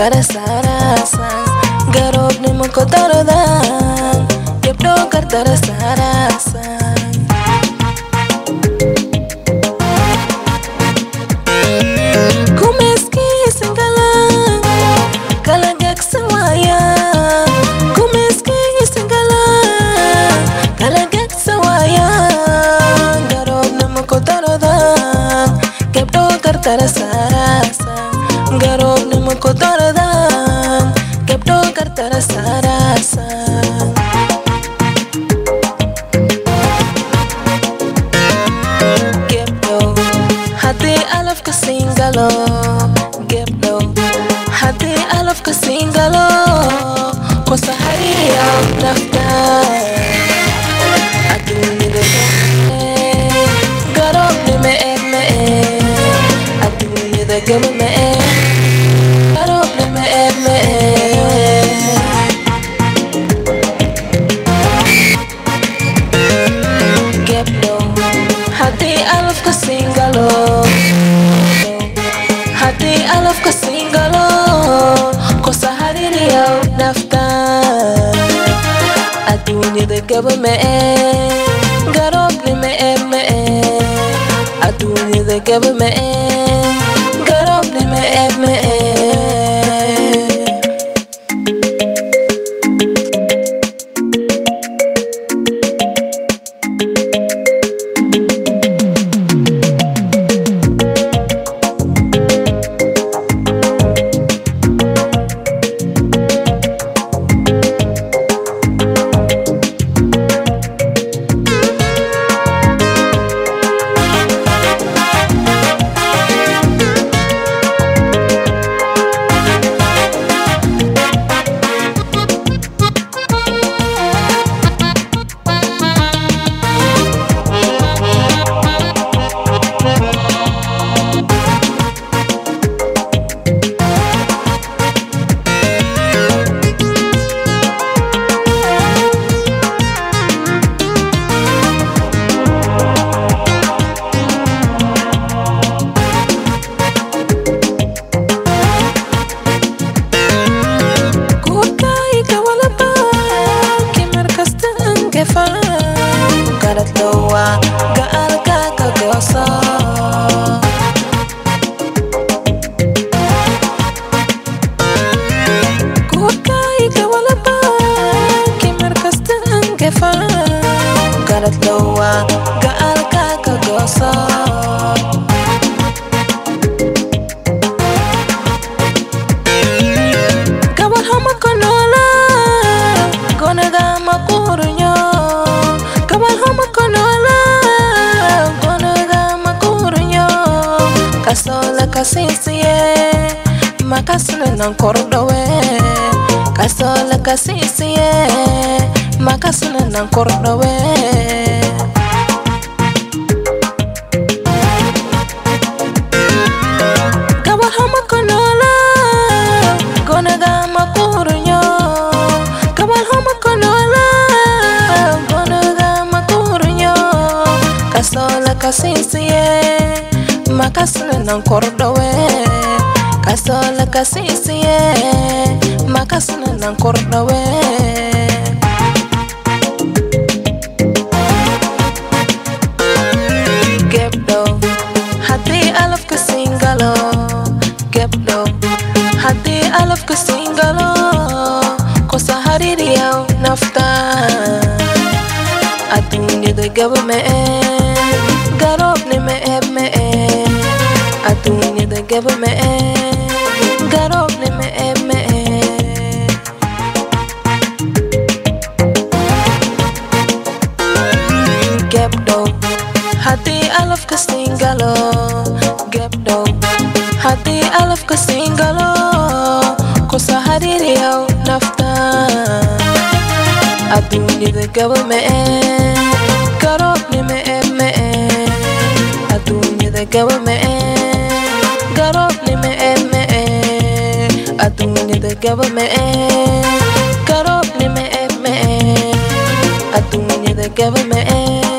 karasarasan garob ni mo ko taradan yepdo kartarasarasan kumeski singgalan kalagak sawaya kumeski singgalan kalagak sawaya garob ni mo ko taradan yepdo kartarasarasan garob ni mo ko taradan yepdo kartarasarasan hati alaf ka singgalo gebdo hati alaf ka singgalo ko sahari ang naftan aduni de garob ni me aduni de gem me garob ni me gebdo hati alaf ka singgalo hati alaf ka singgalo ko sahari riyaw naftan adunya de gaba me garob ni me adunya de gaba me garob ni me karat lawa gaal ka kagoso kukai kawala pa kimar kastan kefa karat lawa gaal ka kagoso kabar hama konola gonaga makurunyo kasola kasisiye makasuna nan kordowe kasola kasisiye makasuna nan kordowe kabar hama konola gonaga makurunyo kabar hama konola gonaga makurunyo kasola kasisiye makasuna nan kordowe kasola kasisiye makasuna nan kordowe gebdo hati alaf ka singgalo gebdo hati alaf ka singgalo ko sahari riyaw naftan adunya de gaba me garob ni me adunya de gaba me garob ni me gebdo hati alaf ka singgalo gebdo hati alaf ka singgalo ko sahari riyaw naftan adunya de gaba me garob ni me adunya de gaba me garob ni me adunya de gaba me garob ni me adunya de gaba me